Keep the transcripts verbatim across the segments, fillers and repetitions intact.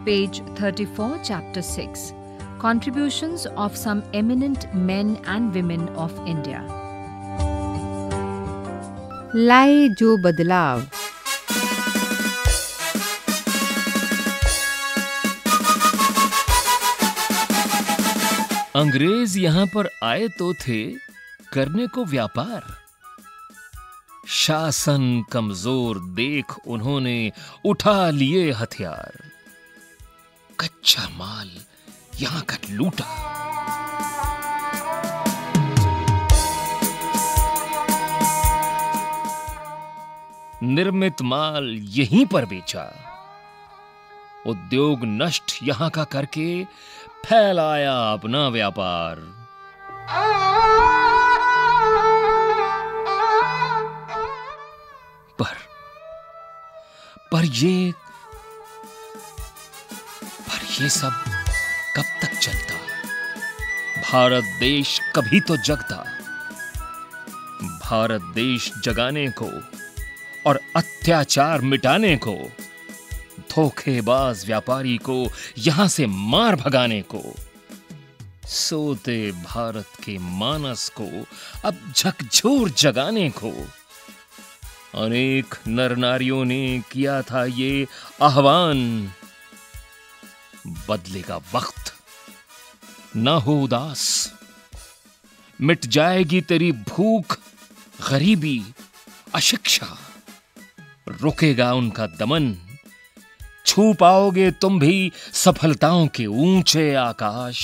Page thirty-four, Chapter six. Contributions of some eminent men and women of India. लाए जो बदलाव। अंग्रेज यहाँ पर आए तो थे करने को व्यापार। शासन कमजोर देख उन्होंने उठा लिए हथियार। कच्चा माल यहाँ का लूटा, निर्मित माल यहीं पर बेचा। उद्योग नष्ट यहाँ का करके फैलाया अपना व्यापार। पर पर ये पर ये सब कब तक चलता? भारत देश कभी तो जगता। भारत देश जगाने को और अत्याचार मिटाने को, धोखेबाज व्यापारी को यहां से मार भगाने को, सोते भारत के मानस को अब झकझोर जगाने को अनेक नर नारियों ने किया था ये आह्वान। बदलेगा वक्त, ना हो उदास, मिट जाएगी तेरी भूख, गरीबी, अशिक्षा, रुकेगा उनका दमन, छू पाओगे तुम भी सफलताओं के ऊंचे आकाश।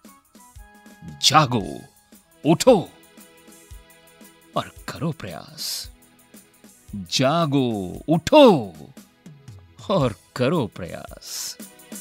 जागो, उठो और करो प्रयास। जागो, उठो और करो प्रयास।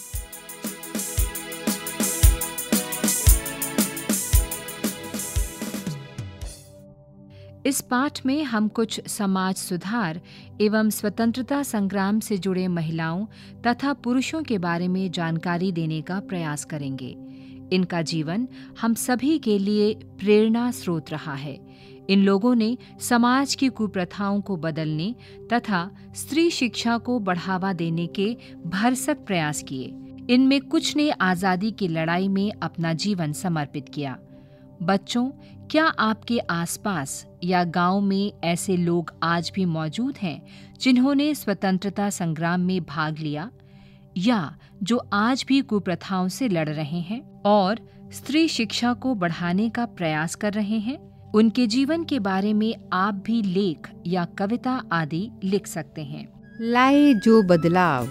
इस पाठ में हम कुछ समाज सुधार एवं स्वतंत्रता संग्राम से जुड़े महिलाओं तथा पुरुषों के बारे में जानकारी देने का प्रयास करेंगे। इनका जीवन हम सभी के लिए प्रेरणा स्रोत रहा है। इन लोगों ने समाज की कुप्रथाओं को बदलने तथा स्त्री शिक्षा को बढ़ावा देने के भरसक प्रयास किए। इनमें कुछ ने आजादी की लड़ाई में अपना जीवन समर्पित किया। बच्चों, क्या आपके आसपास या गांव में ऐसे लोग आज भी मौजूद हैं जिन्होंने स्वतंत्रता संग्राम में भाग लिया या जो आज भी कुप्रथाओं से लड़ रहे हैं और स्त्री शिक्षा को बढ़ाने का प्रयास कर रहे हैं? उनके जीवन के बारे में आप भी लेख या कविता आदि लिख सकते हैं। लाए जो बदलाव।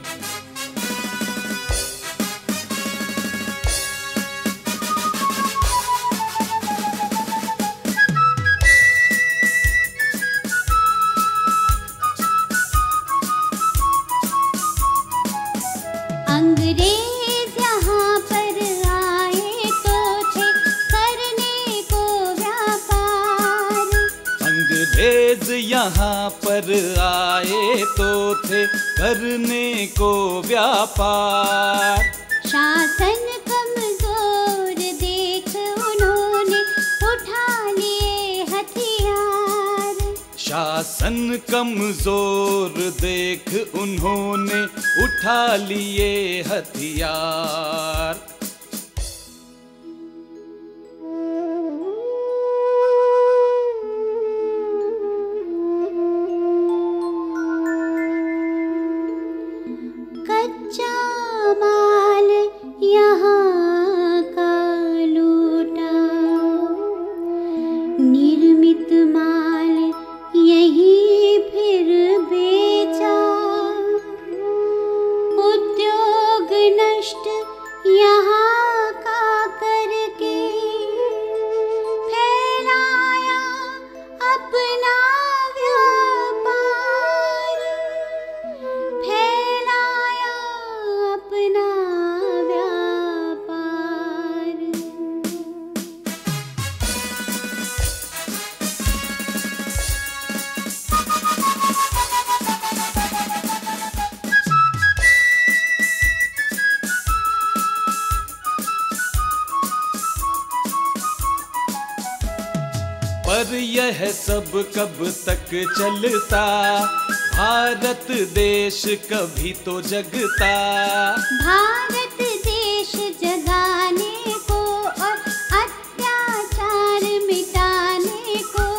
अंग्रेज यहाँ पर आए तो थे करने को व्यापार। अंग्रेज यहाँ पर आए तो थे करने को व्यापार। शासन कमजोर देख उन्होंने उठा लिए हथियार। शासन कमजोर देख उन्होंने उठा लिए हथियार। कच्चा माल यहाँ का लूटा, निर्मित माल यही फिर बेचा। उद्योग नष्ट यहाँ का करके फैलाया अपना व्यापार। फैलाया अपना व्यापार। पर यह सब कब तक चलता? भारत देश कभी तो जगता, भारत देश जगाने को और अत्याचार मिटाने को,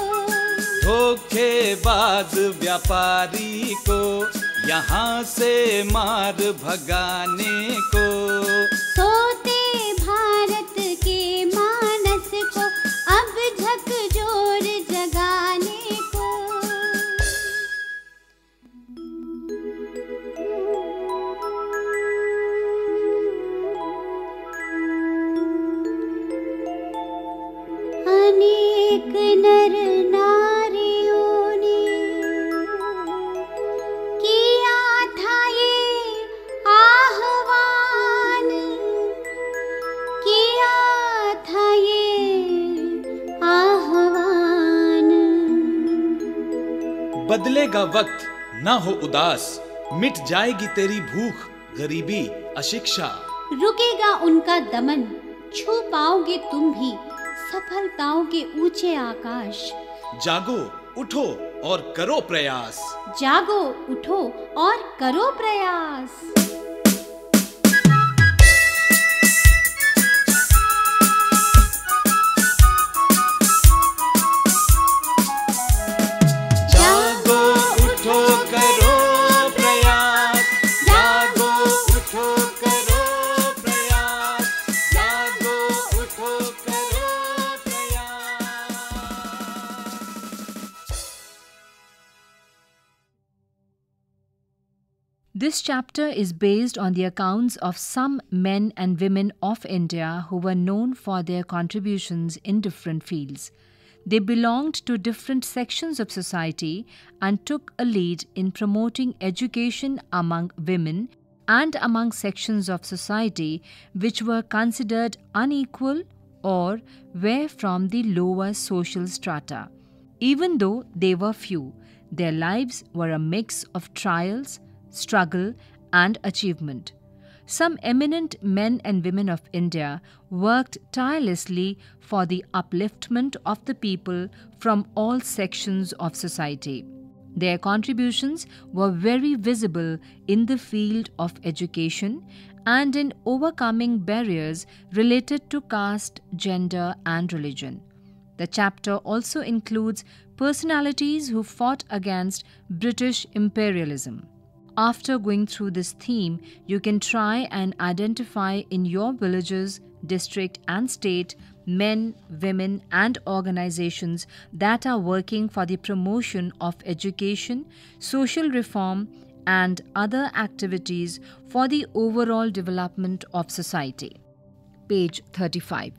धोखेबाज व्यापारी को यहाँ से मार भगाने को, सोते भारत के मानस को अब झकझोर जगाने को। अनेक नर नारियों ने किया था ये आह्वान, किया था ये आह्वान। बदलेगा वक्त ना हो उदास, मिट जाएगी तेरी भूख गरीबी अशिक्षा, रुकेगा उनका दमन, छू पाओगे तुम भी सफलताओं के ऊंचे आकाश। जागो उठो और करो प्रयास, जागो उठो और करो प्रयास। जागो उठो करो प्रयास, जागो उठो करो प्रयास, जागो उठो करो प्रयास। This chapter is based on the accounts of some men and women of India who were known for their contributions in different fields. They belonged to different sections of society and took a lead in promoting education among women and among sections of society which were considered unequal or were from the lower social strata. Even though they were few, their lives were a mix of trials, struggle, and achievement. Some eminent men and women of India worked tirelessly for the upliftment of the people from all sections of society. Their contributions were very visible in the field of education and in overcoming barriers related to caste, gender, and religion. The chapter also includes personalities who fought against British imperialism. After going through this theme, you can try and identify in your villages, district, and state men, women, and organizations that are working for the promotion of education, social reform, and other activities for the overall development of society. Page thirty-five.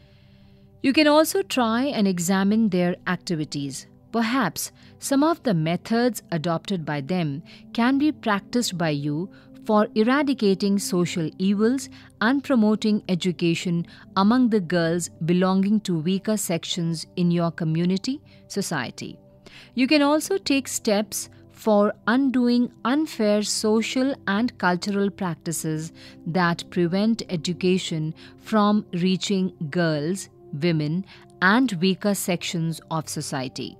You can also try and examine their activities. Perhaps some of the methods adopted by them can be practiced by you for eradicating social evils and promoting education among the girls belonging to weaker sections in your community, society. You can also take steps for undoing unfair social and cultural practices that prevent education from reaching girls, women, and weaker sections of society.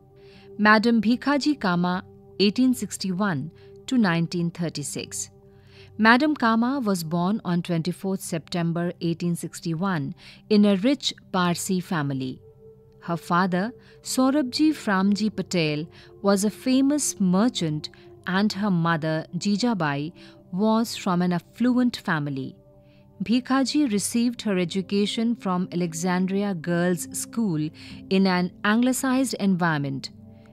Madam Bhikaji Kama, eighteen sixty-one to nineteen thirty-six. Madam Kama was born on twenty-fourth September eighteen sixty-one in a rich Parsi family. Her father, Saurabji Framji Patel, was a famous merchant and her mother, Jijabai, was from an affluent family. Bhikaji received her education from Alexandria Girls' School in an anglicized environment,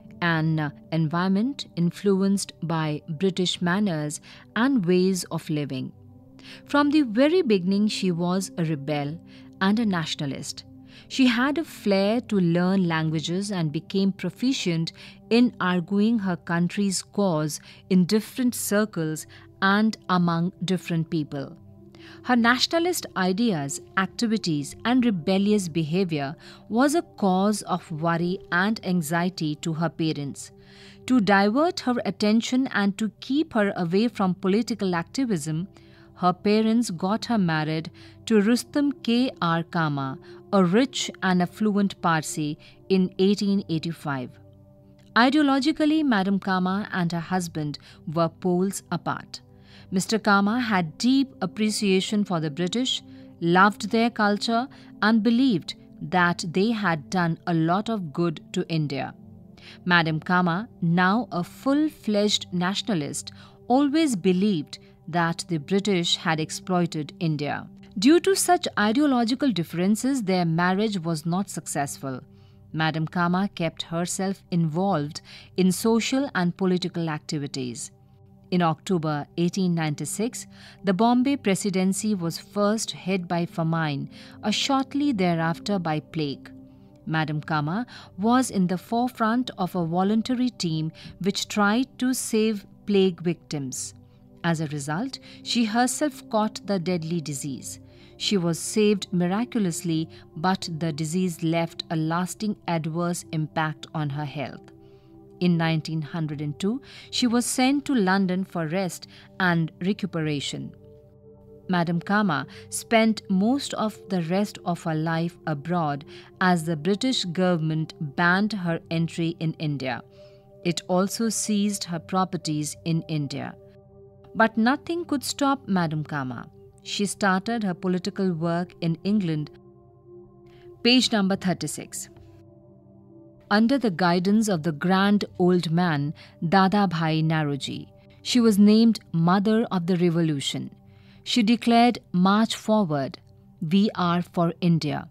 an environment influenced by British manners and ways of living. From the very beginning, she was a rebel and a nationalist. She had a flair to learn languages and became proficient in arguing her country's cause in different circles and among different people. Her nationalist ideas, activities, and rebellious behavior was a cause of worry and anxiety to her parents. To divert her attention and to keep her away from political activism, her parents got her married to Rustam K R Kama, a rich and affluent Parsi, in eighteen eighty-five. Ideologically, Madame Kama and her husband were poles apart. Mister Kama had deep appreciation for the British, loved their culture, and believed that they had done a lot of good to India. Madame Kama, now a full-fledged nationalist, always believed that the British had exploited India. Due to such ideological differences, their marriage was not successful. Madame Kama kept herself involved in social and political activities. In October eighteen ninety-six, the Bombay Presidency was first hit by famine, or shortly thereafter by plague. Madame Kama was in the forefront of a voluntary team which tried to save plague victims. As a result, she herself caught the deadly disease. She was saved miraculously, but the disease left a lasting adverse impact on her health. In nineteen oh two, she was sent to London for rest and recuperation. Madame Kama spent most of the rest of her life abroad as the British government banned her entry in India. It also seized her properties in India. But nothing could stop Madame Kama. She started her political work in England. Page number thirty-six. Under the guidance of the grand old man, Dada Bhai Naroji, she was named Mother of the Revolution. She declared, "March forward. We are for India.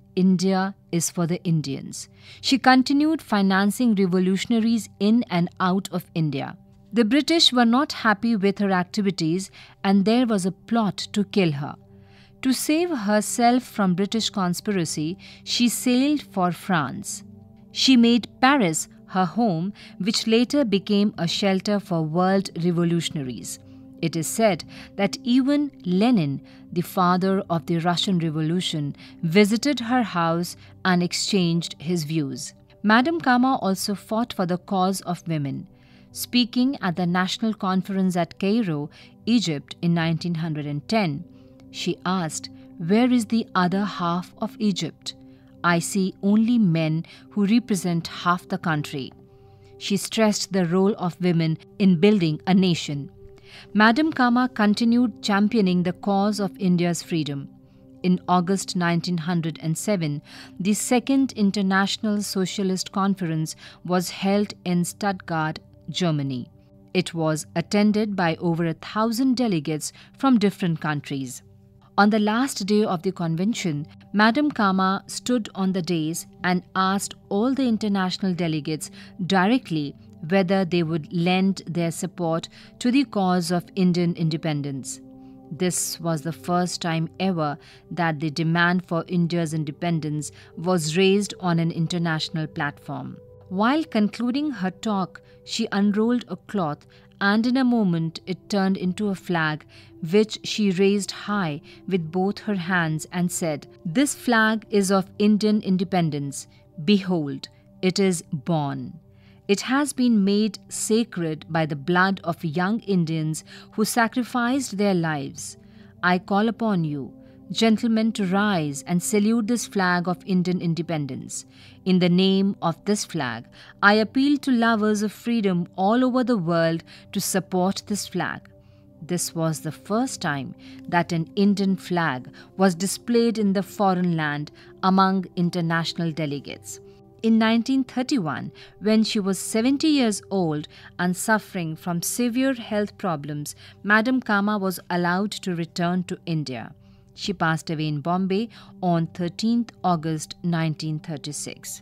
India is for the Indians." She continued financing revolutionaries in and out of India. The British were not happy with her activities, and there was a plot to kill her. To save herself from British conspiracy, she sailed for France. She made Paris her home, which later became a shelter for world revolutionaries. It is said that even Lenin, the father of the Russian Revolution, visited her house and exchanged his views. Madame Kama also fought for the cause of women. Speaking at the National Conference at Cairo, Egypt in nineteen ten, she asked, "Where is the other half of Egypt? I see only men who represent half the country." She stressed the role of women in building a nation. Madame Kama continued championing the cause of India's freedom. In August nineteen oh seven, the Second International Socialist Conference was held in Stuttgart, Germany. It was attended by over a thousand delegates from different countries. On the last day of the convention, Madame Kama stood on the dais and asked all the international delegates directly whether they would lend their support to the cause of Indian independence. This was the first time ever that the demand for India's independence was raised on an international platform. While concluding her talk, she unrolled a cloth, and in a moment it turned into a flag, which she raised high with both her hands and said, "This flag is of Indian independence. Behold, it is born. It has been made sacred by the blood of young Indians who sacrificed their lives. I call upon you, gentlemen, to rise and salute this flag of Indian independence. In the name of this flag, I appeal to lovers of freedom all over the world to support this flag." This was the first time that an Indian flag was displayed in the foreign land among international delegates. In nineteen thirty-one, when she was seventy years old and suffering from severe health problems, Madame Kama was allowed to return to India. She passed away in Bombay on thirteenth August nineteen thirty-six.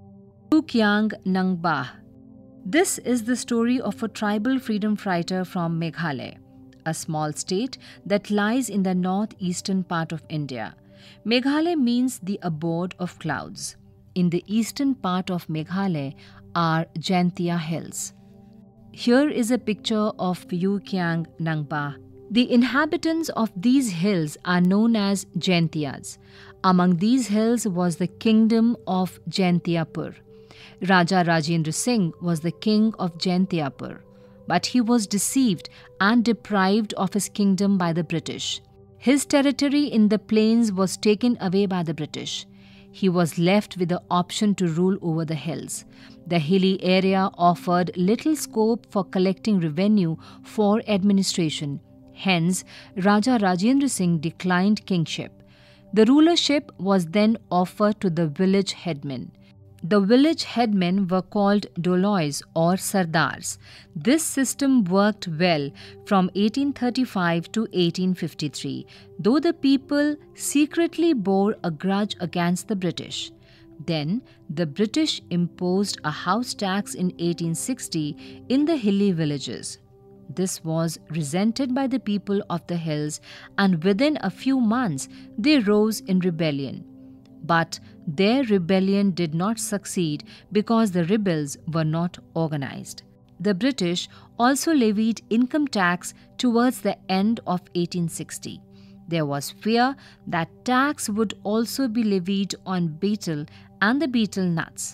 Yukyang Nangbah. This is the story of a tribal freedom fighter from Meghalaya, a small state that lies in the northeastern part of India. Meghalaya means the abode of clouds. In the eastern part of Meghalaya are Jaintia Hills. Here is a picture of Yukyang Nangbah. The inhabitants of these hills are known as Jaintias. Among these hills was the kingdom of Jaintiapur. Raja Rajendra Singh was the king of Jaintiapur, but he was deceived and deprived of his kingdom by the British. His territory in the plains was taken away by the British. he was left with the option to rule over the hills. The hilly area offered little scope for collecting revenue for administration. Hence, Raja Rajendra Singh declined kingship. The rulership was then offered to the village headmen. The village headmen were called dolois or sardars. This system worked well from eighteen thirty-five to eighteen fifty-three, though the people secretly bore a grudge against the British. Then, the British imposed a house tax in eighteen sixty in the hilly villages. This was resented by the people of the hills, and within a few months they rose in rebellion. But their rebellion did not succeed because the rebels were not organized. The British also levied income tax towards the end of eighteen sixty. There was fear that tax would also be levied on betel and the betel nuts.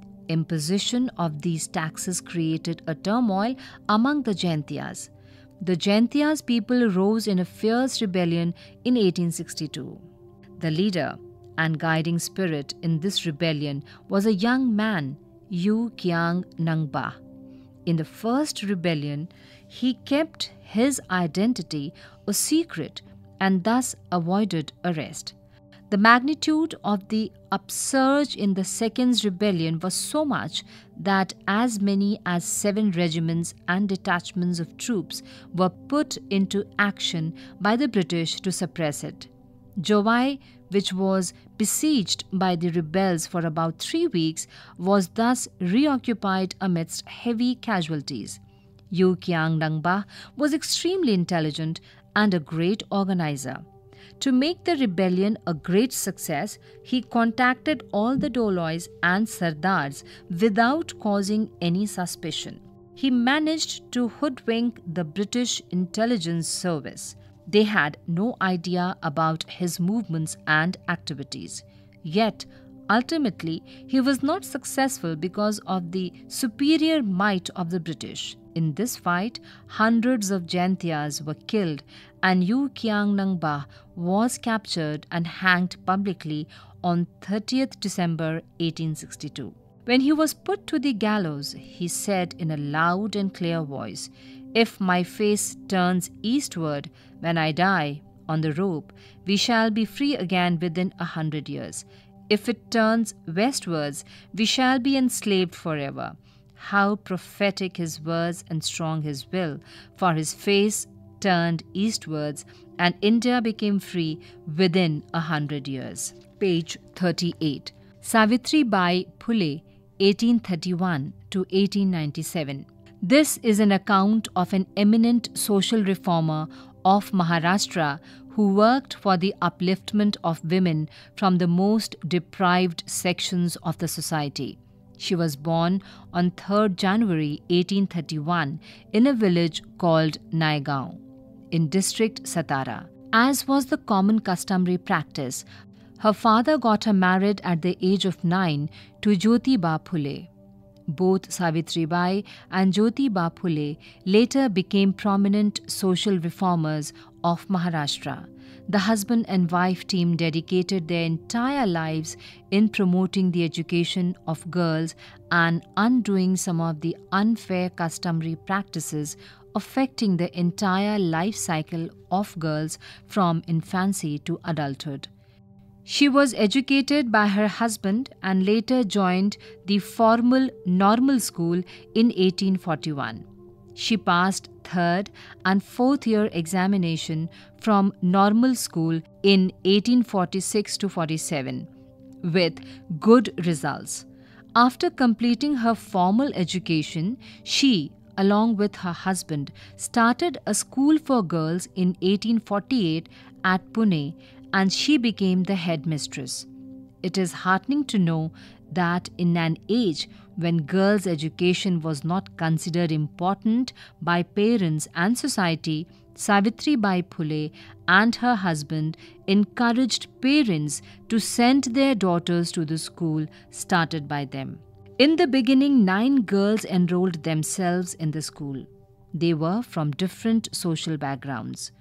Imposition of these taxes created a turmoil among the Jaintiyas. The Jaintiyas people rose in a fierce rebellion in eighteen sixty-two. The leader and guiding spirit in this rebellion was a young man, Yu Kiang Nangba. In the first rebellion, he kept his identity a secret and thus avoided arrest. The magnitude of the upsurge in the second rebellion was so much that as many as seven regiments and detachments of troops were put into action by the British to suppress it. Jowai, which was besieged by the rebels for about three weeks, was thus reoccupied amidst heavy casualties. Yu Kiang Nangba was extremely intelligent and a great organizer. To make the rebellion a great success, he contacted all the dolois and sardars without causing any suspicion. He managed to hoodwink the British intelligence service. They had no idea about his movements and activities. Yet, ultimately, he was not successful because of the superior might of the British. In this fight, hundreds of Jaintiyas were killed and Yu Kiang Nangba was captured and hanged publicly on thirtieth December eighteen sixty-two. When he was put to the gallows, he said in a loud and clear voice, "If my face turns eastward when I die on the rope, we shall be free again within a hundred years. If it turns westwards, we shall be enslaved forever." How prophetic his words and strong his will, for his face turned eastwards and India became free within a hundred years. Page thirty-eight. Savitribai Phule, eighteen thirty-one to eighteen ninety-seven. This is an account of an eminent social reformer of Maharashtra who worked for the upliftment of women from the most deprived sections of the society. She was born on third January eighteen thirty-one in a village called Naigaon in district Satara. As was the common customary practice, her father got her married at the age of nine to Jyotiba Phule. Both Savitribai and Jyotiba Phule later became prominent social reformers of Maharashtra. The husband and wife team dedicated their entire lives in promoting the education of girls and undoing some of the unfair customary practices affecting the entire life cycle of girls from infancy to adulthood. She was educated by her husband and later joined the formal normal school in eighteen forty-one. She passed third and fourth year examination from normal school in eighteen forty-six to forty-seven with good results. After completing her formal education, she, along with her husband, started a school for girls in eighteen forty-eight at Pune, and she became the headmistress. It is heartening to know that in an age when girls' education was not considered important by parents and society, Savitribai Phule and her husband encouraged parents to send their daughters to the school started by them. In the beginning, nine girls enrolled themselves in the school. They were from different social backgrounds.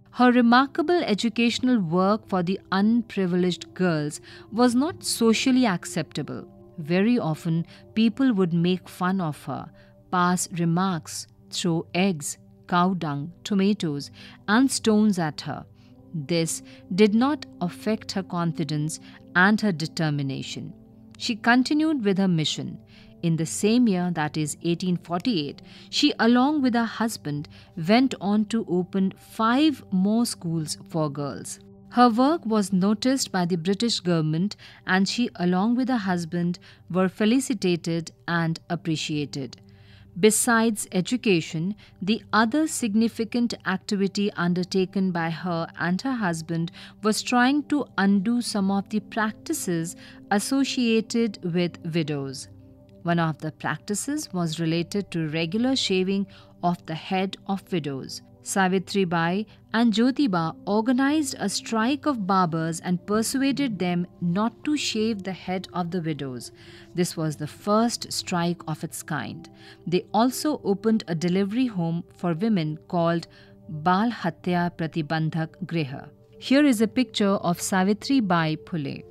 Her remarkable educational work for the unprivileged girls was not socially acceptable. Very often, people would make fun of her, pass remarks, throw eggs, cow dung, tomatoes, and stones at her. This did not affect her confidence and her determination. She continued with her mission. In the same year, that is eighteen forty-eight, she, along with her husband, went on to open five more schools for girls. Her work was noticed by the British government, and she, along with her husband, were felicitated and appreciated. Besides education, the other significant activity undertaken by her and her husband was trying to undo some of the practices associated with widows. One of the practices was related to regular shaving of the head of widows. Savitri Bai and Jyotiba organized a strike of barbers and persuaded them not to shave the head of the widows. This was the first strike of its kind. They also opened a delivery home for women called Bal Hatya Pratibandhak Griha. Here is a picture of Savitri Bai Phule.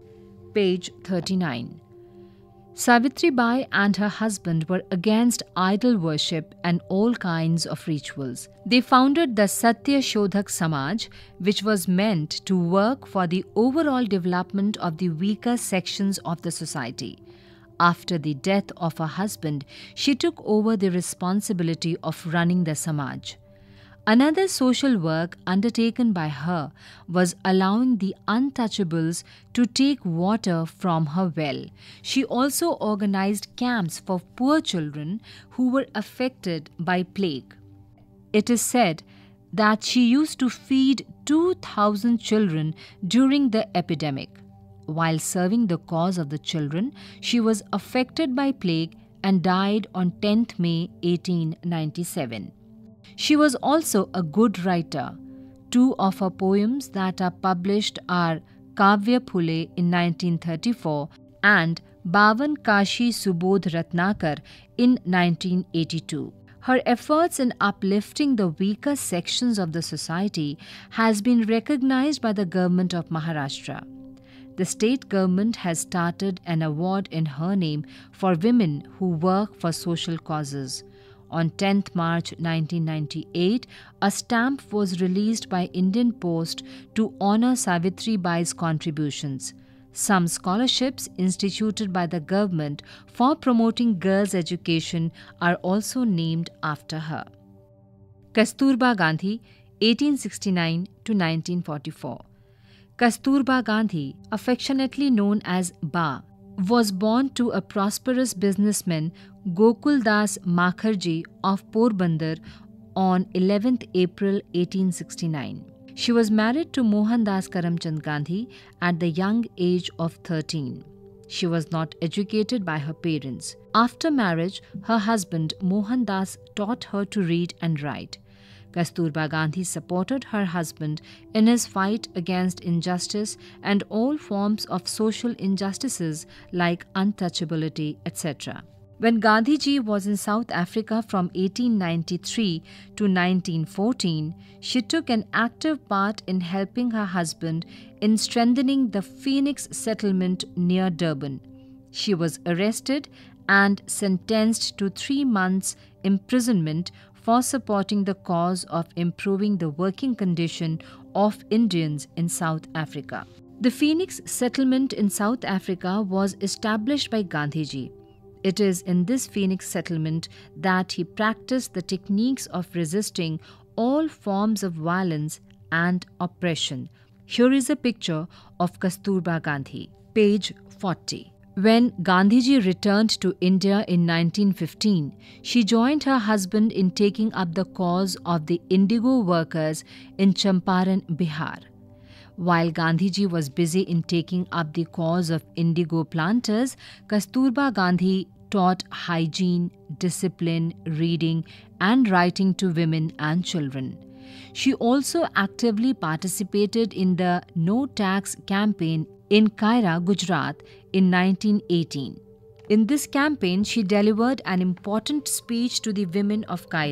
Page thirty-nine. Savitri Bai and her husband were against idol worship and all kinds of rituals. They founded the Satya Shodhak Samaj, which was meant to work for the overall development of the weaker sections of the society. After the death of her husband, she took over the responsibility of running the Samaj. Another social work undertaken by her was allowing the untouchables to take water from her well. She also organized camps for poor children who were affected by plague. It is said that she used to feed two thousand children during the epidemic. While serving the cause of the children, she was affected by plague and died on tenth May eighteen ninety-seven. She was also a good writer. Two of her poems that are published are Kavya Phule in nineteen thirty-four and Bavan Kashi Subodh Ratnakar in nineteen eighty-two. Her efforts in uplifting the weaker sections of the society has been recognized by the government of Maharashtra. The state government has started an award in her name for women who work for social causes. On tenth March nineteen ninety-eight, a stamp was released by Indian Post to honor Savitri Bai's contributions. Some scholarships instituted by the government for promoting girls' education are also named after her. Kasturba Gandhi, eighteen sixty-nine to nineteen forty-four. Kasturba Gandhi, affectionately known as Ba, was born to a prosperous businessman Gokul Das Makharji of Porbandar on eleventh April eighteen sixty-nine. She was married to Mohandas Karamchand Gandhi at the young age of thirteen. She was not educated by her parents. After marriage, her husband Mohandas taught her to read and write. Kasturba Gandhi supported her husband in his fight against injustice and all forms of social injustices like untouchability, et cetera. When Gandhiji was in South Africa from eighteen ninety-three to nineteen fourteen, she took an active part in helping her husband in strengthening the Phoenix settlement near Durban. She was arrested and sentenced to three months' imprisonment for supporting the cause of improving the working condition of Indians in South Africa. The Phoenix settlement in South Africa was established by Gandhiji. It is in this Phoenix settlement that he practiced the techniques of resisting all forms of violence and oppression. Here is a picture of Kasturba Gandhi. Page forty. When Gandhiji returned to India in nineteen fifteen, she joined her husband in taking up the cause of the indigo workers in Champaran, Bihar. While Gandhiji was busy in taking up the cause of indigo planters, Kasturba Gandhi taught hygiene, discipline, reading, and writing to women and children. She also actively participated in the No Tax campaign in Kaira, Gujarat in nineteen eighteen. In this campaign, she delivered an important speech to the women of Kaira.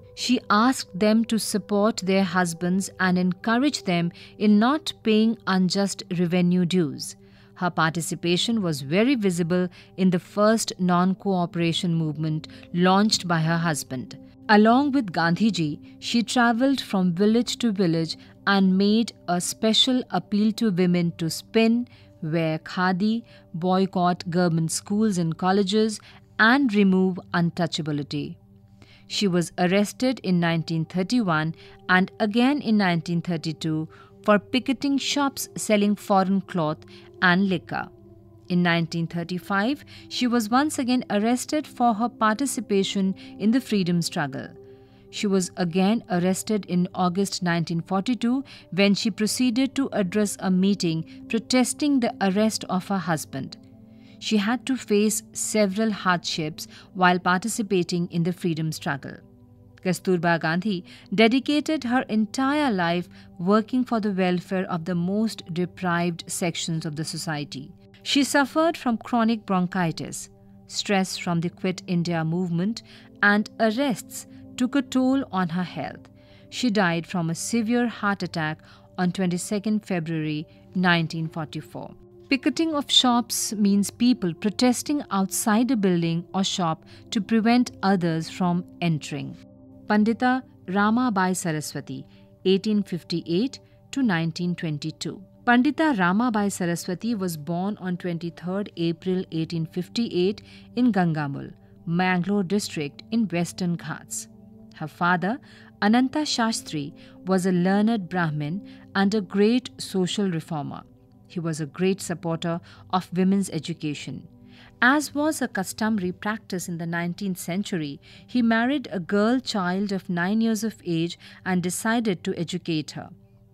She asked them to support their husbands and encourage them in not paying unjust revenue dues. Her participation was very visible in the first non-cooperation movement launched by her husband. Along with Gandhiji, she travelled from village to village and made a special appeal to women to spin, wear khadi, boycott government schools and colleges, and remove untouchability. She was arrested in nineteen thirty-one and again in nineteen thirty-two for picketing shops selling foreign cloth and liquor. In nineteen thirty-five, she was once again arrested for her participation in the freedom struggle. She was again arrested in August nineteen forty-two when she proceeded to address a meeting protesting the arrest of her husband. She had to face several hardships while participating in the freedom struggle. Kasturba Gandhi dedicated her entire life working for the welfare of the most deprived sections of the society. She suffered from chronic bronchitis. Stress from the Quit India movement and arrests took a toll on her health. She died from a severe heart attack on twenty-second February nineteen forty-four. Picketing of shops means people protesting outside a building or shop to prevent others from entering. Pandita Ramabai Saraswati, eighteen fifty-eight to nineteen twenty-two. Pandita Ramabai Saraswati was born on twenty-third April eighteen fifty-eight in Gangamul, Mangalore district in Western Ghats. Her father, Ananta Shastri, was a learned Brahmin and a great social reformer. He was a great supporter of women's education. As was a customary practice in the nineteenth century, he married a girl child of nine years of age and decided to educate her.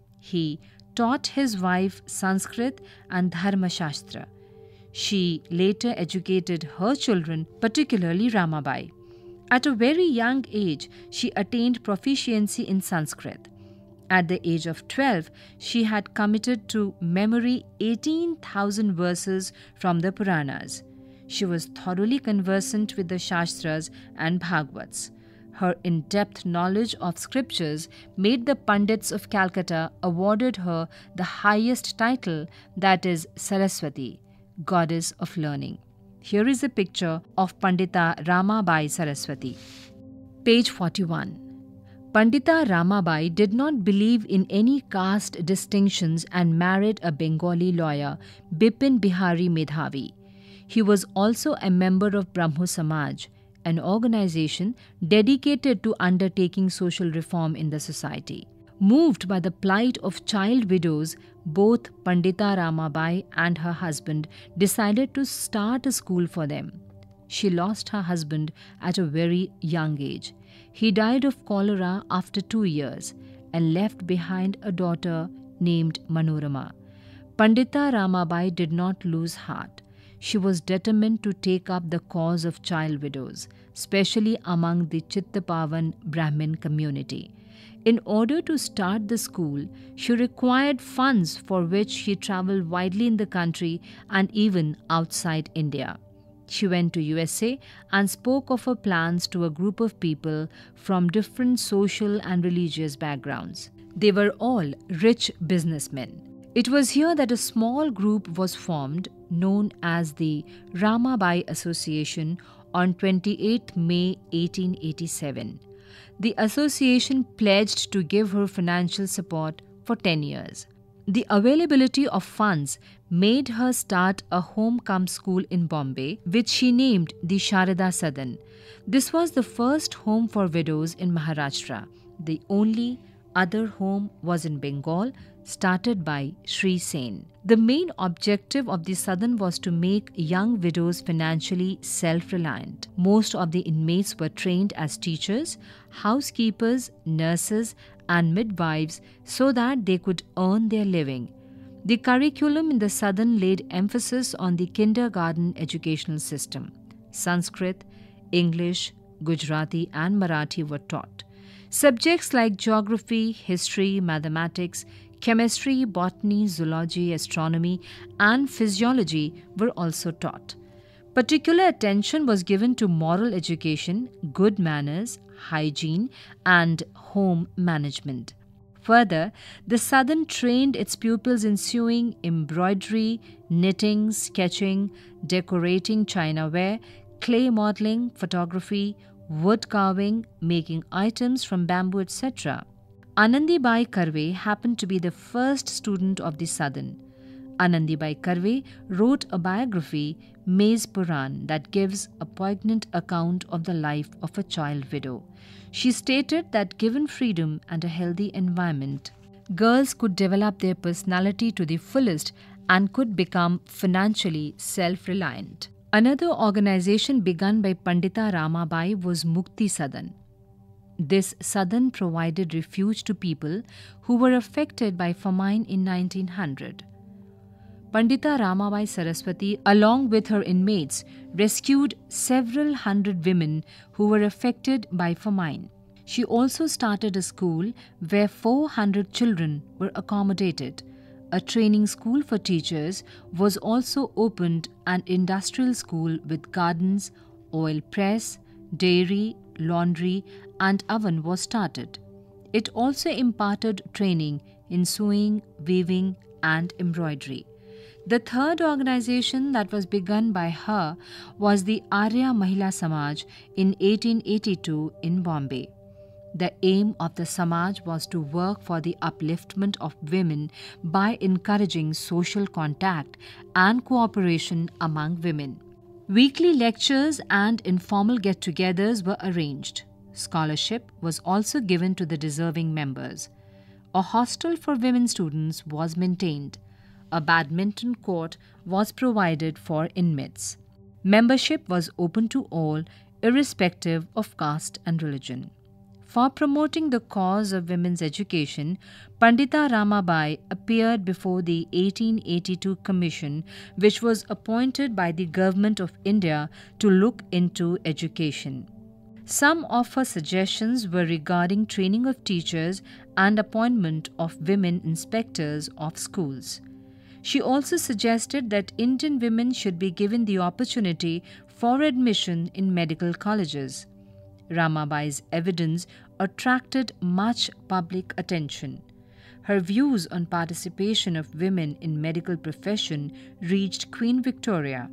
He taught his wife Sanskrit and Dharma Shastra. She later educated her children, particularly Ramabai. At a very young age, she attained proficiency in Sanskrit. At the age of twelve, she had committed to memory eighteen thousand verses from the Puranas. She was thoroughly conversant with the Shastras and Bhagavats. Her in-depth knowledge of scriptures made the Pandits of Calcutta awarded her the highest title, that is Saraswati, Goddess of Learning. Here is a picture of Pandita Ramabai Saraswati. Page forty-one. Pandita Ramabai did not believe in any caste distinctions and married a Bengali lawyer, Bipin Bihari Medhavi. He was also a member of Brahmo Samaj, an organization dedicated to undertaking social reform in the society. Moved by the plight of child widows, both Pandita Ramabai and her husband decided to start a school for them. She lost her husband at a very young age. He died of cholera after two years and left behind a daughter named Manorama. Pandita Ramabai did not lose heart. She was determined to take up the cause of child widows, especially among the Chittapavan Brahmin community. In order to start the school, she required funds for which she travelled widely in the country and even outside India. She went to U S A and spoke of her plans to a group of people from different social and religious backgrounds. They were all rich businessmen. It was here that a small group was formed known as the Ramabai Association on twenty-eighth May eighteen eighty-seven. The association pledged to give her financial support for ten years. The availability of funds made her start a home-come school in Bombay, which she named the Sharada Sadan. This was the first home for widows in Maharashtra. The only other home was in Bengal, started by Sri Sen. The main objective of the Sadan was to make young widows financially self-reliant. Most of the inmates were trained as teachers, housekeepers, nurses, and midwives so that they could earn their living. The curriculum in the Sadan laid emphasis on the kindergarten educational system. Sanskrit, English, Gujarati, and Marathi were taught. Subjects like geography, history, mathematics, chemistry, botany, zoology, astronomy, and physiology were also taught. Particular attention was given to moral education, good manners, hygiene, and home management. Further, the Southern trained its pupils in sewing, embroidery, knitting, sketching, decorating chinaware, clay modeling, photography, wood carving, making items from bamboo, et cetera. Anandibai Karve happened to be the first student of the Southern. Anandibai Karve wrote a biography, Maize Puran, that gives a poignant account of the life of a child widow. She stated that given freedom and a healthy environment, girls could develop their personality to the fullest and could become financially self-reliant. Another organization begun by Pandita Ramabai was Mukti Sadan. This Sadan provided refuge to people who were affected by famine in nineteen hundred. Pandita Ramabai Saraswati, along with her inmates, rescued several hundred women who were affected by famine. She also started a school where four hundred children were accommodated. A training school for teachers was also opened, an industrial school with gardens, oil press, dairy, laundry, and oven was started. It also imparted training in sewing, weaving, and embroidery. The third organization that was begun by her was the Arya Mahila Samaj in eighteen eighty-two in Bombay. The aim of the Samaj was to work for the upliftment of women by encouraging social contact and cooperation among women. Weekly lectures and informal get-togethers were arranged. Scholarship was also given to the deserving members. A hostel for women students was maintained. A badminton court was provided for inmates. Membership was open to all, irrespective of caste and religion. For promoting the cause of women's education, Pandita Ramabai appeared before the eighteen eighty-two Commission, which was appointed by the Government of India to look into education. Some of her suggestions were regarding training of teachers and appointment of women inspectors of schools. She also suggested that Indian women should be given the opportunity for admission in medical colleges. Ramabai's evidence attracted much public attention. Her views on participation of women in medical profession reached Queen Victoria.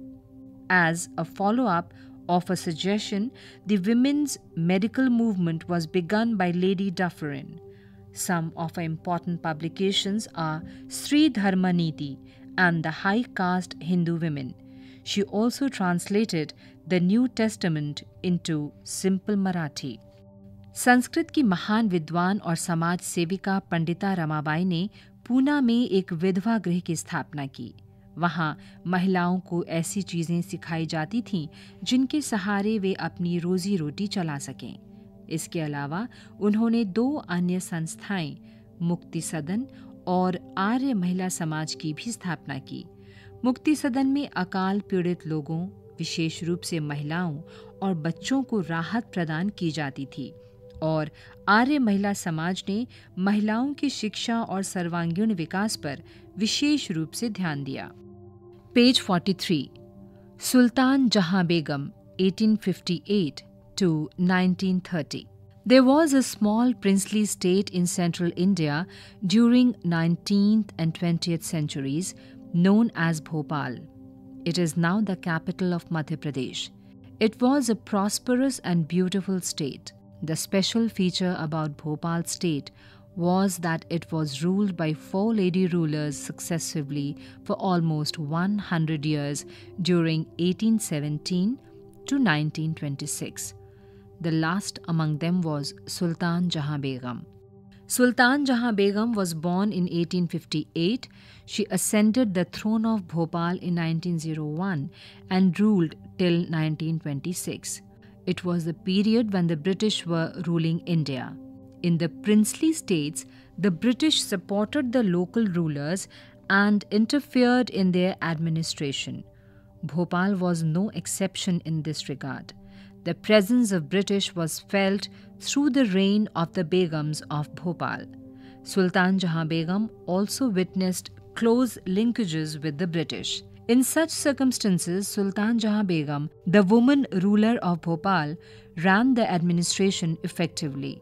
As a follow-up of a suggestion, the women's medical movement was begun by Lady Dufferin. Some of her important publications are Sri Dharma Niti and the High Caste Hindu Women. She also translated the New Testament into simple Marathi. Sanskrit की महान विद्वान और समाज सेविका पंडिता रमाबाई ने पूना में एक विधवा गृह की स्थापना की। वहाँ महिलाओं को ऐसी चीज़ें सिखाई जाती थीं जिनके सहारे वे अपनी रोजी रोटी चला सकें। इसके अलावा उन्होंने दो अन्य संस्थाएं, मुक्ति सदन और आर्य महिला समाज की भी स्थापना की। मुक्ति सदन में अकाल पीड़ित लोगों, विशेष रूप से महिलाओं और बच्चों को राहत प्रदान की जाती थी और आर्य महिला समाज ने महिलाओं की शिक्षा और सर्वांगीण विकास पर विशेष रूप से ध्यान दिया। पेज forty-three, सुल्तान जहां बेगम eighteen fifty-eight to nineteen thirty. There was a small princely state in central India during nineteenth and twentieth centuries known as Bhopal. It is now the capital of Madhya Pradesh. It was a prosperous and beautiful state. The special feature about Bhopal state was that it was ruled by four lady rulers successively for almost one hundred years during eighteen seventeen to nineteen twenty-six. The last among them was Sultan Jahan Begum. Sultan Jahan Begum was born in eighteen fifty-eight. She ascended the throne of Bhopal in nineteen oh one and ruled till nineteen twenty-six. It was the period when the British were ruling India. In the princely states, the British supported the local rulers and interfered in their administration. Bhopal was no exception in this regard. The presence of British was felt through the reign of the Begums of Bhopal. Sultan Jahan Begum also witnessed close linkages with the British. In such circumstances, Sultan Jahan Begum, the woman ruler of Bhopal, ran the administration effectively.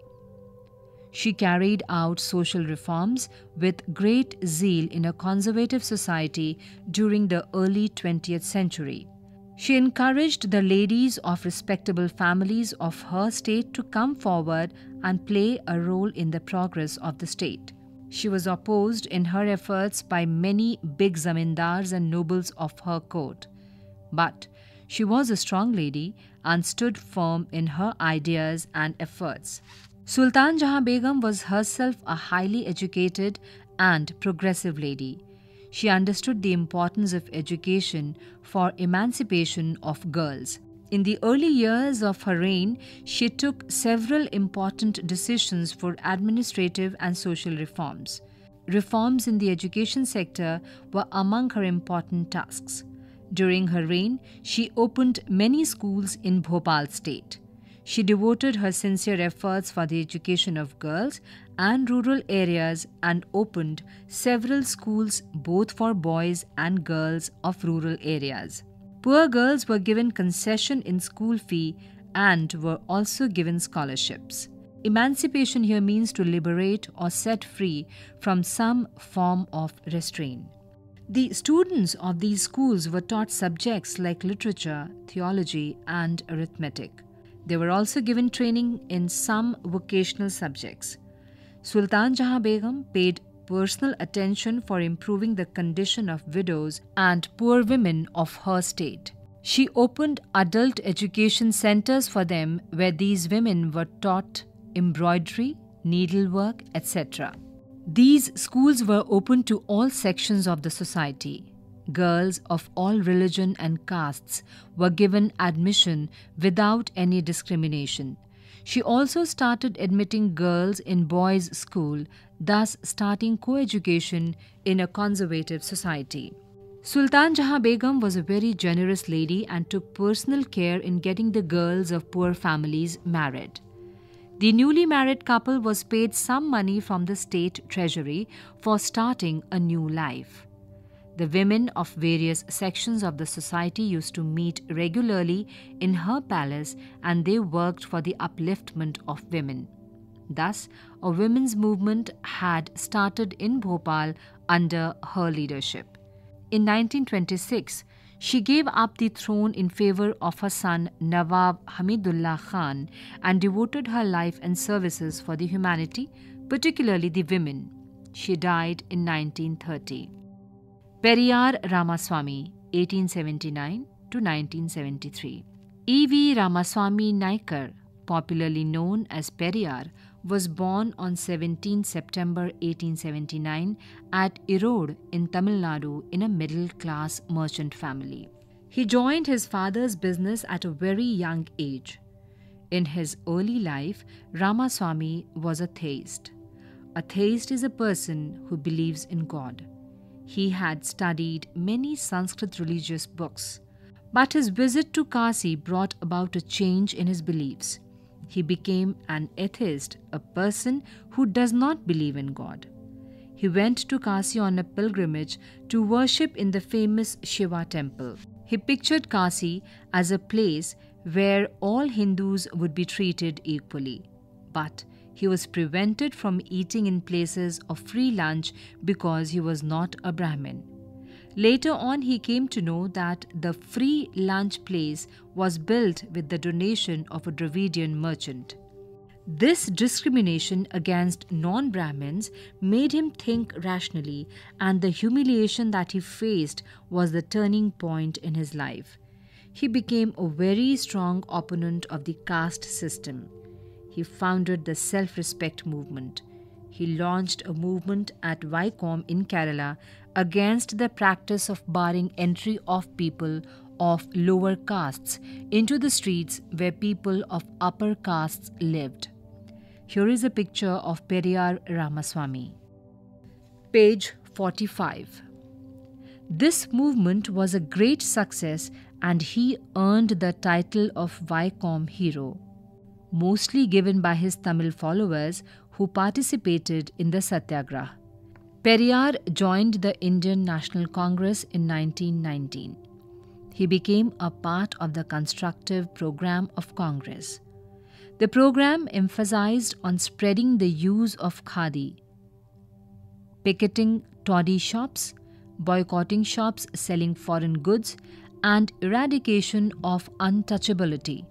She carried out social reforms with great zeal in a conservative society during the early twentieth century. She encouraged the ladies of respectable families of her state to come forward and play a role in the progress of the state. She was opposed in her efforts by many big zamindars and nobles of her court. But she was a strong lady and stood firm in her ideas and efforts. Sultan Jahan Begum was herself a highly educated and progressive lady. She understood the importance of education for emancipation of girls. In the early years of her reign, she took several important decisions for administrative and social reforms. Reforms in the education sector were among her important tasks. During her reign, she opened many schools in Bhopal state. She devoted her sincere efforts for the education of girls and rural areas and opened several schools both for boys and girls of rural areas. Poor girls were given concession in school fee and were also given scholarships. Emancipation here means to liberate or set free from some form of restraint. The students of these schools were taught subjects like literature, theology, and arithmetic. They were also given training in some vocational subjects. Sultan Jahan Begum paid personal attention for improving the condition of widows and poor women of her state. She opened adult education centers for them where these women were taught embroidery, needlework, et cetera. These schools were open to all sections of the society. Girls of all religion and castes were given admission without any discrimination. She also started admitting girls in boys' school, thus starting co-education in a conservative society. Sultan Jahan Begum was a very generous lady and took personal care in getting the girls of poor families married. The newly married couple was paid some money from the state treasury for starting a new life. The women of various sections of the society used to meet regularly in her palace and they worked for the upliftment of women. Thus, a women's movement had started in Bhopal under her leadership. In nineteen twenty-six, she gave up the throne in favor of her son Nawab Hamidullah Khan and devoted her life and services for the humanity, particularly the women. She died in nineteen thirty. Periyar Ramaswamy, eighteen seventy-nine to nineteen seventy-three. E V Ramaswamy Naikar, popularly known as Periyar, was born on seventeenth September eighteen seventy-nine at Erode in Tamil Nadu in a middle-class merchant family. He joined his father's business at a very young age. In his early life, Ramaswamy was a theist. A theist is a person who believes in God. He had studied many Sanskrit religious books, but his visit to Kasi brought about a change in his beliefs. He became an atheist, a person who does not believe in God. He went to Kasi on a pilgrimage to worship in the famous Shiva temple. He pictured Kasi as a place where all Hindus would be treated equally. But he was prevented from eating in places of free lunch because he was not a Brahmin. Later on, he came to know that the free lunch place was built with the donation of a Dravidian merchant. This discrimination against non-Brahmins made him think rationally, and the humiliation that he faced was the turning point in his life. He became a very strong opponent of the caste system. He founded the self-respect movement. He launched a movement at Vaikom in Kerala against the practice of barring entry of people of lower castes into the streets where people of upper castes lived. Here is a picture of Periyar Ramaswamy. Page forty-five. This movement was a great success and he earned the title of Vaikom Hero, mostly given by his Tamil followers who participated in the Satyagraha. Periyar joined the Indian National Congress in nineteen nineteen. He became a part of the constructive program of Congress. The program emphasized on spreading the use of khadi, picketing toddy shops, boycotting shops selling foreign goods, and eradication of untouchability.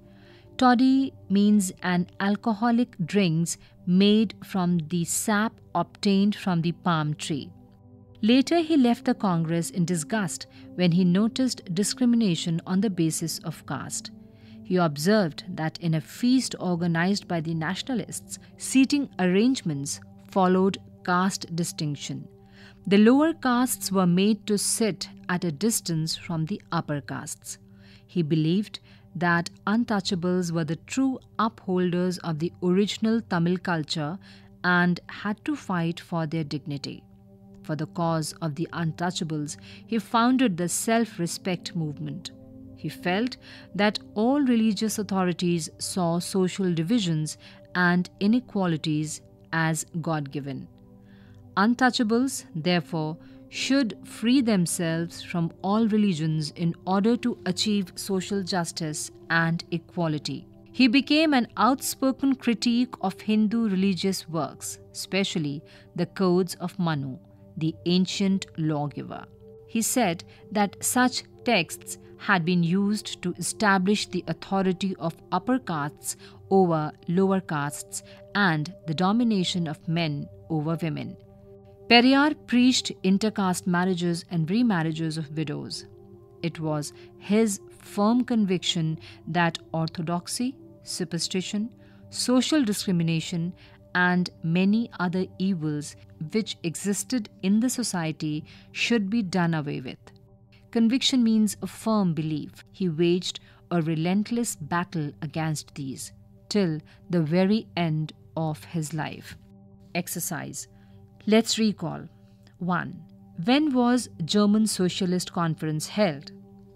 Toddy means an alcoholic drinks made from the sap obtained from the palm tree. Later, he left the Congress in disgust when he noticed discrimination on the basis of caste. He observed that in a feast organized by the nationalists, seating arrangements followed caste distinction. The lower castes were made to sit at a distance from the upper castes. He believed that untouchables were the true upholders of the original Tamil culture and had to fight for their dignity. For the cause of the untouchables, he founded the self-respect movement. He felt that all religious authorities saw social divisions and inequalities as God-given. Untouchables, therefore, should free themselves from all religions in order to achieve social justice and equality. He became an outspoken critique of Hindu religious works, especially the codes of Manu, the ancient lawgiver. He said that such texts had been used to establish the authority of upper castes over lower castes and the domination of men over women. Periyar preached intercaste marriages and remarriages of widows. It was his firm conviction that orthodoxy, superstition, social discrimination, and many other evils which existed in the society should be done away with. Conviction means a firm belief. He waged a relentless battle against these till the very end of his life. Exercise. Let's recall. one. When was German Socialist Conference held?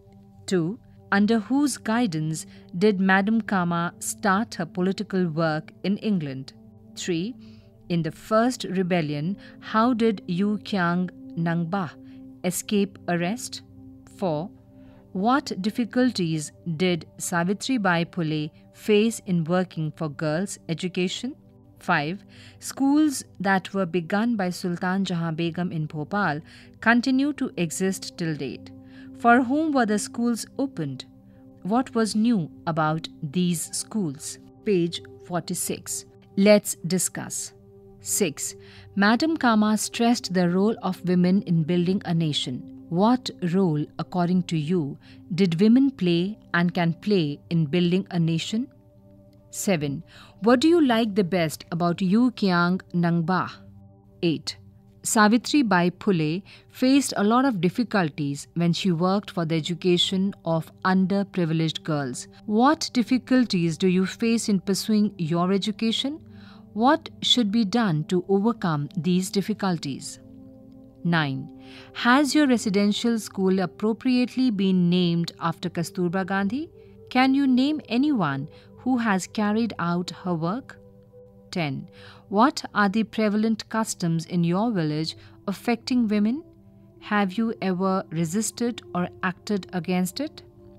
two. Under whose guidance did Madame Kama start her political work in England? three. In the first rebellion, how did Yu Kyang Nangba escape arrest? four. What difficulties did Savitribai Phule face in working for girls' education? five. Schools that were begun by Sultan Jahan Begum in Bhopal continue to exist till date. For whom were the schools opened? What was new about these schools? Page forty-six. Let's discuss. six. Madame Kama stressed the role of women in building a nation. What role, according to you, did women play and can play in building a nation? seven. What do you like the best about Yu Kyang Nangba? eight. Savitribai Phule faced a lot of difficulties when she worked for the education of underprivileged girls. What difficulties do you face in pursuing your education? What should be done to overcome these difficulties? nine. Has your residential school appropriately been named after Kasturba Gandhi? Can you name anyone who has carried out her work? ten. What are the prevalent customs in your village affecting women? Have you ever resisted or acted against it?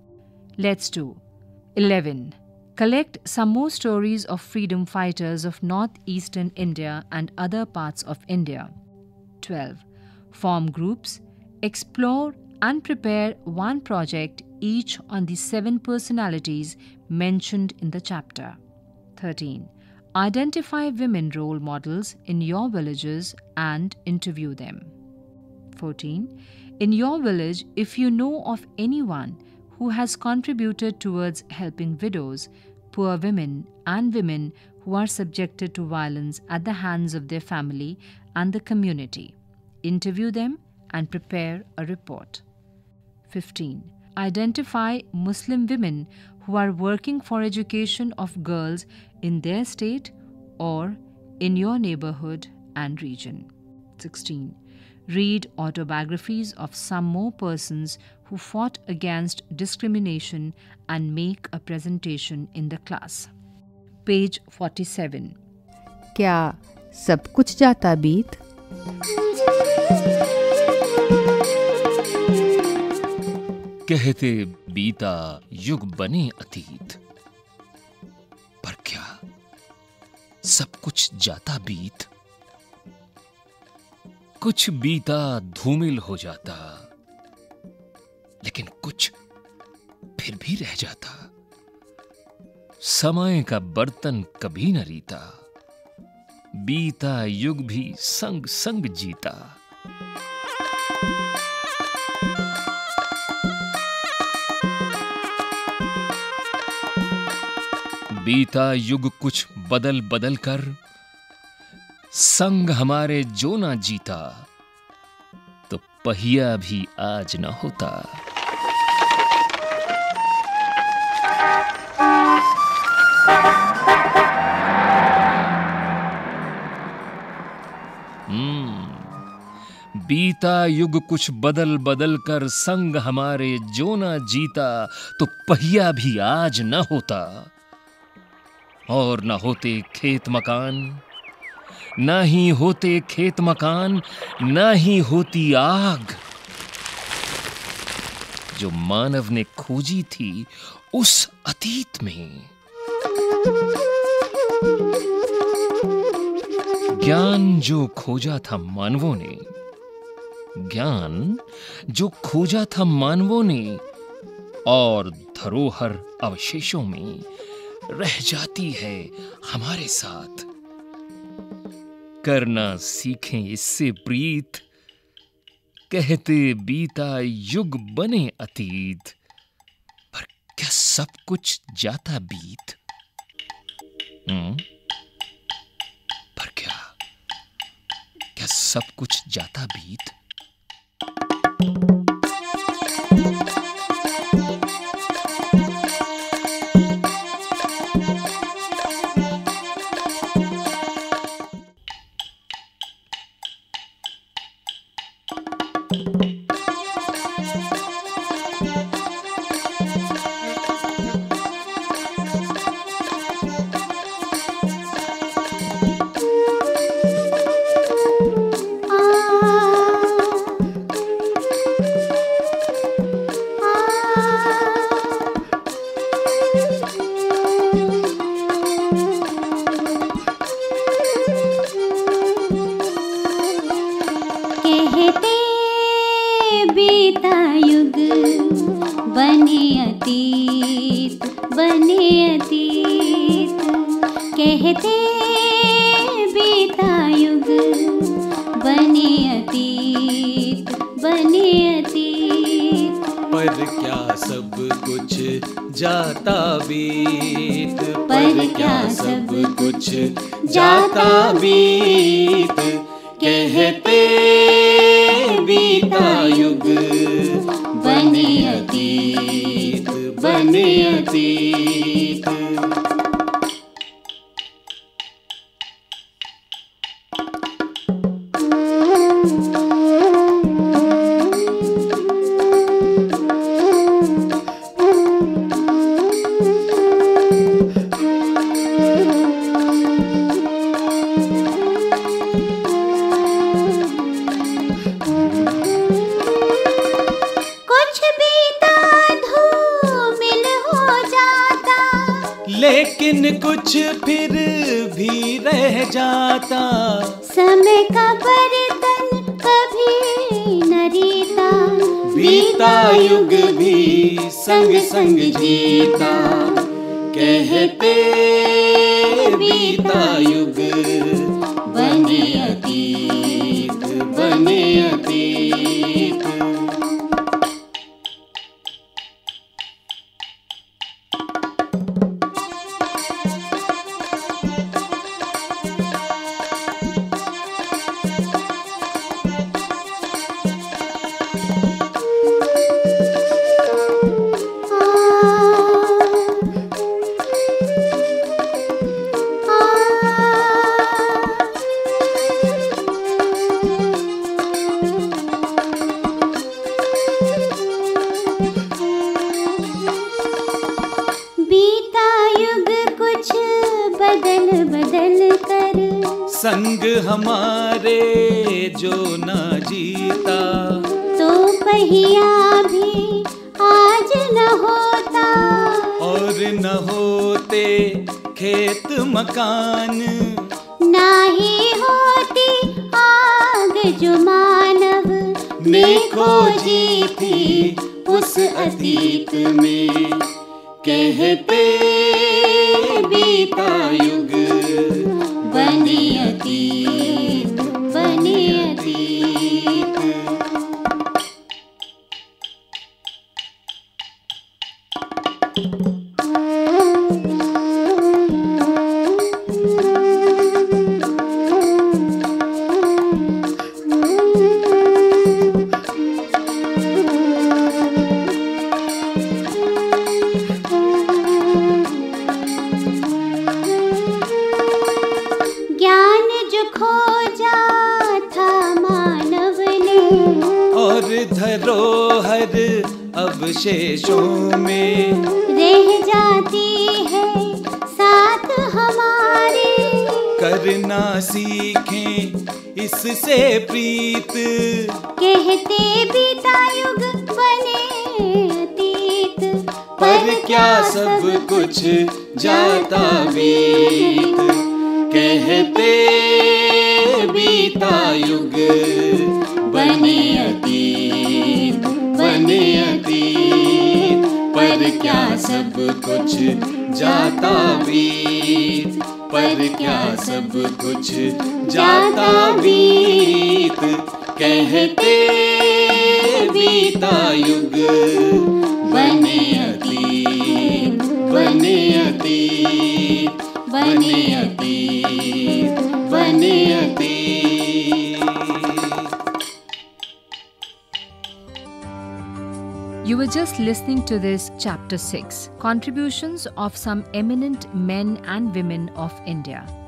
Let's do. eleven. Collect some more stories of freedom fighters of northeastern India and other parts of India. twelve. Form groups. Explore and prepare one project each on the seven personalities mentioned in the chapter. thirteen. Identify women role models in your villages and interview them. fourteen. In your village, if you know of anyone who has contributed towards helping widows, poor women, and women who are subjected to violence at the hands of their family and the community, interview them and prepare a report. fifteen. Identify Muslim women who are working for education of girls in their state or in your neighborhood and region. sixteen. Read autobiographies of some more persons who fought against discrimination and make a presentation in the class. Page forty-seven. क्या सब कुछ जाता बीत? कहते बीता युग बने अतीत, पर क्या सब कुछ जाता बीत? कुछ बीता धूमिल हो जाता, लेकिन कुछ फिर भी रह जाता। समय का बर्तन कभी न रीता, बीता युग भी संग संग जीता। बीता युग कुछ बदल बदल कर संग हमारे जो ना जीता, तो पहिया भी आज न होता। हम्म बीता युग कुछ बदल बदल कर संग हमारे जो ना जीता, तो पहिया भी आज न होता। और न होते खेत मकान, ना ही होते खेत मकान, ना ही होती आग जो मानव ने खोजी थी उस अतीत में। ज्ञान जो खोजा था मानवों ने, ज्ञान जो खोजा था मानवों ने, और धरोहर अवशेषों में रह जाती है हमारे साथ। करना सीखें इससे प्रीत, कहते बीता युग बने अतीत, पर क्या सब कुछ जाता बीत? हम्म पर क्या क्या सब कुछ जाता बीत? कहते बीता युग बने अतीत, बने अतीत। पर क्या सब कुछ जाता बीत, पर क्या सब कुछ जाता बीत। कहते बीता युग बने अतीत, बने अतीत। लेकिन कुछ फिर भी रह जाता। समय का बर्तन कभी न रीता, बीता युग भी संग संग जीता। कहते बीता युग बने अतीत, बने अतीत। बदल बदल कर संग हमारे जो न जीता, तो पहिया भी आ मकान, ना ही होती आग जो मानव ने खोजी थी उस अतीत में। कहते बीता युग बने अतीत, बने अतीत। ज्ञान जो खोजा था मानव ने, और धरोहर अवशेषों में रह जाती है साथ हमारे। करना सीखें इससे प्रीत, कहते बीता युग बने अतीत, पर क्या सब कुछ जाता बीत। कहते बीता युग बने अतीत, बने अतीत, पर क्या सब कुछ जाता बीत, पर क्या सब कुछ जाता बीत। कहते बीता युग बने अतीत, बने अतीत, बने अतीत, बने अतीत। You were just listening to this chapter six, Contributions of some Eminent Men and Women of India.